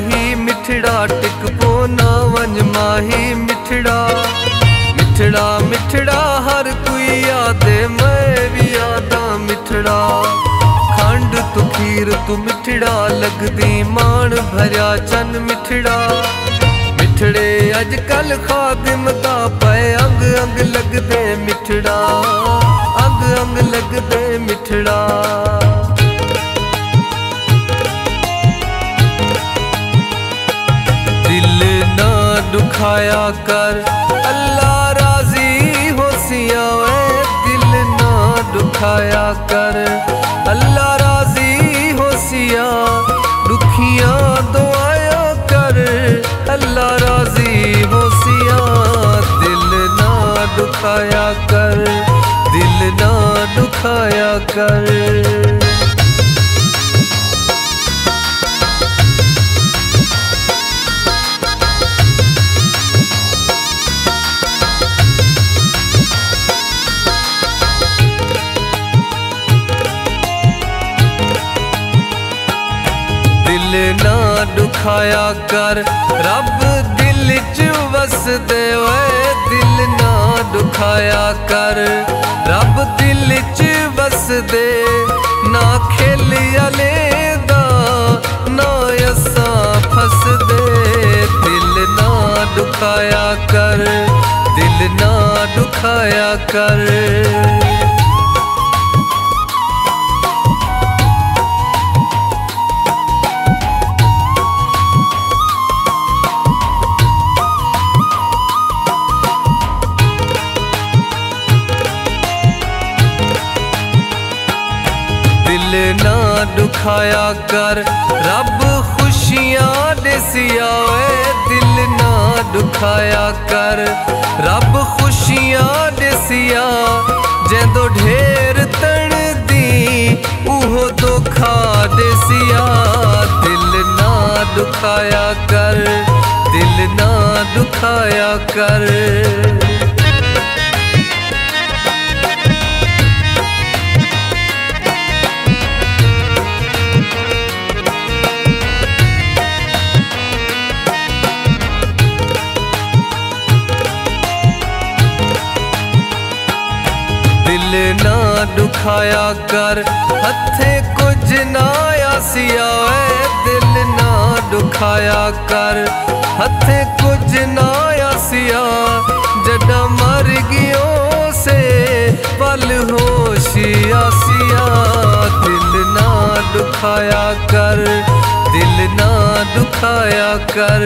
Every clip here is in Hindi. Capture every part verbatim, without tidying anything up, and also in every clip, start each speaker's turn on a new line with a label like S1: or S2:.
S1: माही मिठड़ा टिक पो ना वंज माही मिठड़ा। मिठड़ा मिठड़ा हर कोई यादे मैं भी यादा मिठड़ा। खंड तू खीर तू मिठड़ा लगदी मान भरिया चन मिठड़ा। मिठड़े अजकल खादिम दा पे अंग अंग लगदे मिठड़ा। अंग अंग लगदे मिठड़ा। दिल ना दुखाया कर अल्लाह राजी होसिया वे। दिल ना दुखाया कर अल्लाह राजी होसिया। दुखियां दुआया कर अल्लाह राजी होसिया। दिल ना दुखाया कर दिल ना दुखाया कर। दिल ना दुखाया कर रब दिल च वस दे वे। दिल ना दुखाया कर रब दिल च वस दे। ना खेल अले दा ना असा फस दे। दिल ना दुखाया कर दिल ना दुखाया कर। दिल ना दुखाया कर रब खुशियां दसिया वे। दिल ना दुखाया कर रब खुशियां दसिया। जदों ढेर तण दी उहो धोखा दसिया। दिल ना दुखाया कर दिल ना दुखाया कर। दिल ना दुखाया कर हथे कुछ ना आसिया वे। दिल ना दुखाया कर हथे कुछ ना आसिया। जड़ा मर गियो से पल होशी आसिया। दिल ना दुखाया कर दिल ना दुखाया कर।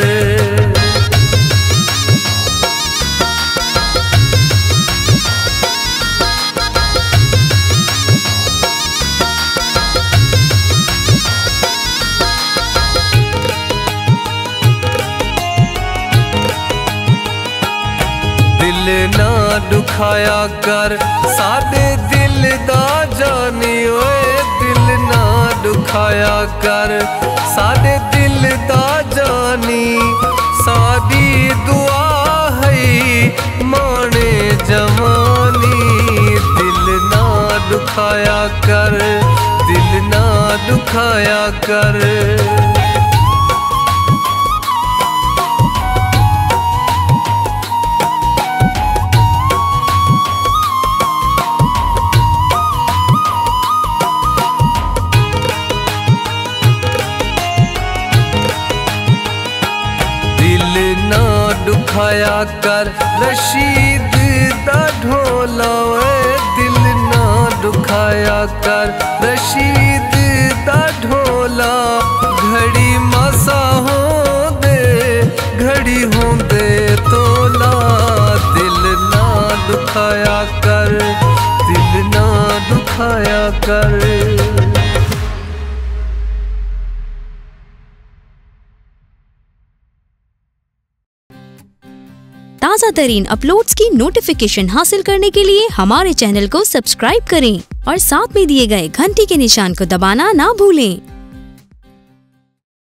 S1: दिल ना दुखाया कर साडे दिल दा जानी ओए। दिल ना दुखाया कर साडे दिल दा जानी। साडी दुआ है माने जवानी। दिल ना दुखाया कर दिल ना दुखाया कर। दुखाया कर रशीद दा ढोला वे। दिल ना दुखाया कर रशीद दा ढोला। घड़ी मसा हो दे घड़ी हो दे तोला। दिल ना दुखाया कर दिल ना दुखाया कर।
S2: ताज़ा तरीन अपलोड्स की नोटिफिकेशन हासिल करने के लिए हमारे चैनल को सब्सक्राइब करें और साथ में दिए गए घंटी के निशान को दबाना ना भूलें।